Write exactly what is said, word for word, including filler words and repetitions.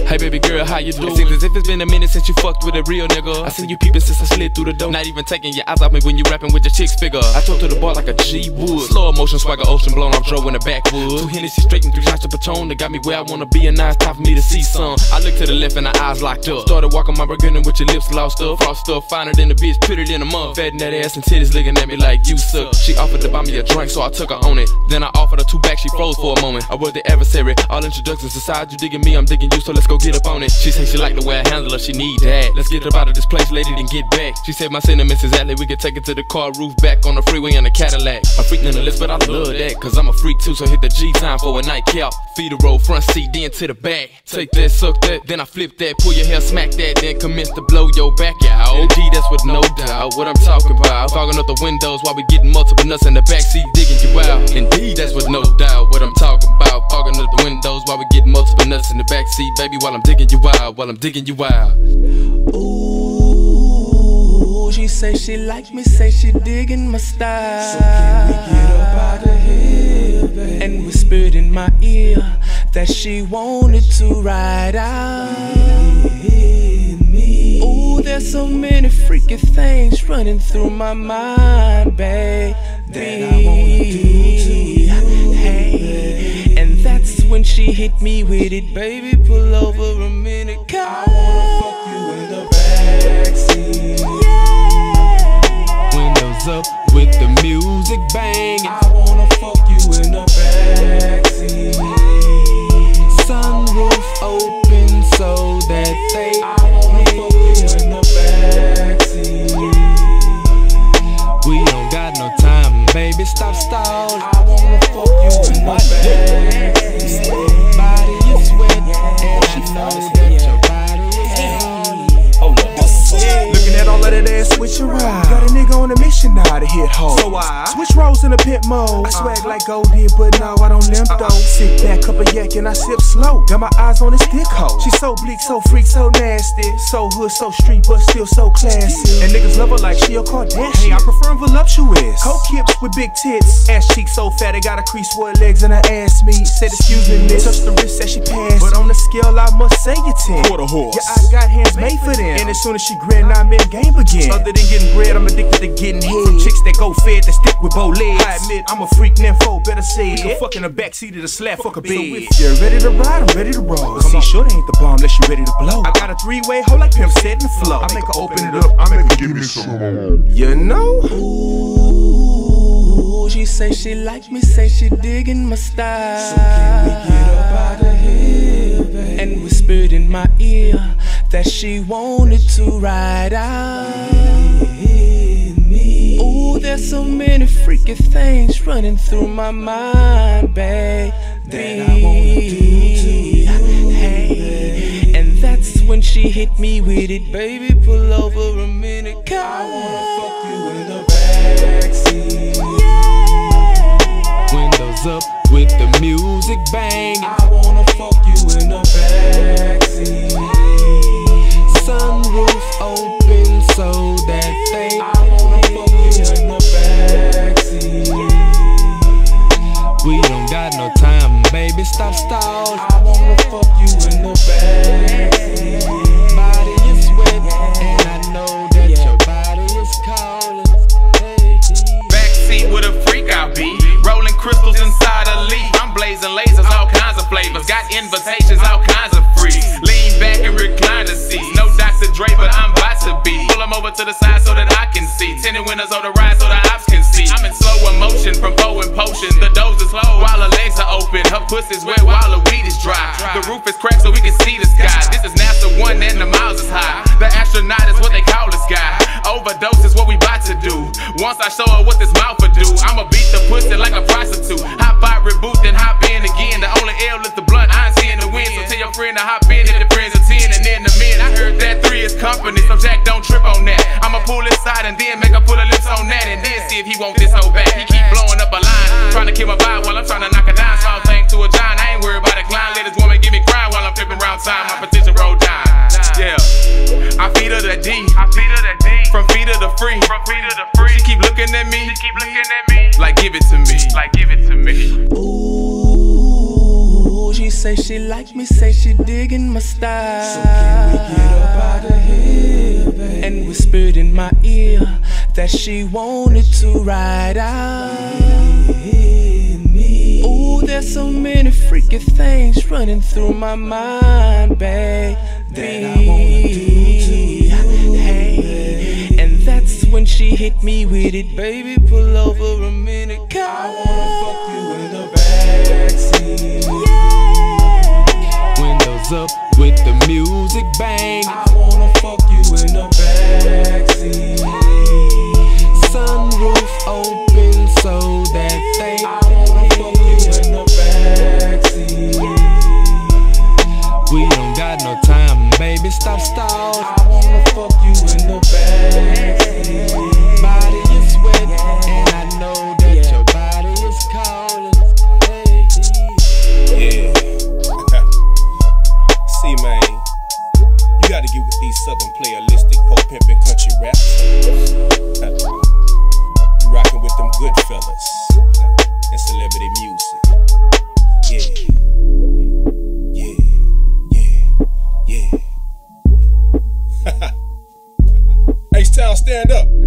Hey baby girl, how you doing? It seems as if it's been a minute since you fucked with a real nigga. I seen you peeping since I slid through the door. Not even taking your eyes off me when you rapping with your chick's figure. I talk to the bar like a G would. Slow motion, swagger, ocean blown off Dro in the backwood. Two Hennessy straight and three shots of Patron that got me where I wanna be, and now it's time for me to see some. I look to the left and her eyes locked up. Started walking my beginning with your lips lost up. Frost up, finer than a bitch, prettier than a mug. Fat in that ass and titties looking at me like you suck. She offered to buy me a drink, so I took her on it. Then I offered her two back, she froze for a moment. I was the adversary, all introductions aside. You digging me, I'm digging you, so let's go get up on it. She say she like the way I handle her, she need that. Let's get up out of this place, lady, then get back. She said my sentiments exactly, we could take it to the car roof, back on the freeway in a Cadillac. I'm freak nonetheless, but I love that, cause I'm a freak too, so hit the G time for a nightcap. Feed the roll, front seat, then to the back. Take that, suck that, then I flip that, pull your hair, smack that, then commence to blow your back out. O G, that's with no doubt what I'm talking about. Fogging up the windows while we getting multiple nuts in the backseat, digging you out. Indeed, that's with no doubt what I'm talking about. Fogging up the windows while we getting multiple nuts in the backseat, baby, while I'm digging you out, while I'm digging you out. Ooh, she say she like me, say she digging my style. So can we get up out of here, baby? And whispered in my ear that she wanted to ride out. Me. Ooh, there's so many freaky things running through my mind, baby. That I wanna do to you, hey, baby. And that's when she hit me with it, baby. Pull over a minute, come. I wanna fuck you in the backseat. Yeah. Windows up with the music banging. I wanna fuck you in the backseat. Sunroof open so that they. I wanna fuck you in the backseat. We don't got no time, baby, stop stalling. I wanna fuck you in the backseat. Body is wet, and I know that your body is cold. Looking at all of that ass switch around. Got a nigga on a mission now to hit home. So I switch roles in a pimp mode. I swag like gold did, but no, I don't limp though. Sit back, cup of yak, and I sip slow. Got my eyes on this thick hoe. She so bleak, so freak, so nasty. So hood, so street, but still so classy. And niggas love her like she a Kardashian. Hey, I prefer voluptuous. Coke hips with big tits. Ass cheeks so fat, it got a crease where her legs and her ass meet. Said excuse me, miss. Touch the wrist, said she passed. But on the scale, I must say you ten. Quarter horse. Yeah, I got hands made for them. And as soon as she grin, I'm in game again. Other than getting bread, I'm addicted to getting head. From chicks that go fed, that stick with bow legs. I admit, I'm a freak, nympho, better say it. We can fuck in the backseat of the slap, fuck a bed. So if you're ready to ride, I'm ready to roll. But see, sure ain't the bomb unless you ready to blow. I got a three-way hoe like pimp set in the flow. I make her open it up, I make her give me some more. You know? Ooh, she say she like me, say she digging my style. So can we get up out of here, baby? And whispered in my ear that she wanted to ride out. Me. Ooh, there's so many freaky things running through my mind, baby. That I wanna do to you, hey, baby. and that's when she hit me with it, baby. Pull over a minute, come. I wanna fuck you in the backseat. Yeah. Windows up with the music banging. I wanna fuck you in the backseat. Sunroof open so that they. I wanna fuck you in the backseat. We don't got no time, baby, stop stalling. I wanna fuck you in the backseat. Body is wet, and I know that your body is calling. Hey. Backseat with a freak I'll be. Rolling crystals inside a leaf. I'm blazing lasers, all kinds of flavors. Got invitations, all kinds of free. Lean back and recline the seats. No Doctor Dre, but I'm about to be. Pull them over to the side so that I can see. Tinted windows on the ride so the ops can see. I'm in slow emotion from pouring potion. The doors is slow while her legs are open. Her pussy's wet while her weed is dry. The roof is cracked so we can see the sky. This is NASA one and the miles is high. The astronaut is what they call this guy. Overdose is what we about to do. Once I show her what this mouth would do, I'ma beat the pussy like a prostitute. Hop out, reboot, then hop in again. The only L is the blunt, I ain't seeing the wind. So tell your friend to hop in if the friends are ten. And then the men, I heard that three is company, so Jack don't trip on that. I'ma pull this side and then make her pull her lips on that. And then see if he want this whole back. He keep blowing up a line, trying to kill my vibe while I'm trying to knock her down. Small thing to a giant, I ain't worried about a clown. Let this woman give me crying while I'm flipping round time. My petition roll down. Yeah, I feed her the D. I feed her the D. From feet to the free. From feet to the free. She keep looking at me. She keep looking at me. Like give it to me. Like give it to me. Ooh, she say she like me, say she digging my style. So can we get up out of here, baby? And whispered in my ear that she wanted to ride out. Ooh, there's so many freaky things running through my mind, baby. That I wanna do to you, hey, and that's when she hit me with it, baby. Pull over a minute, I wanna fuck you in the backseat. Yeah. Windows up with the music bang. I wanna fuck you in the backseat. Sunroof open so that they I wanna fuck you in the backseat. We don't got no time, baby, stop stall. I wanna fuck you in the backseat. Body is wet, and I know that your body is cold. Hey. Yeah. See, man, you gotta get with these southern playalistic, po pimpin' country rap songs. You rockin' with them good fellas and celebrity music. Yeah. Yeah. Yeah. H-Town, stand up.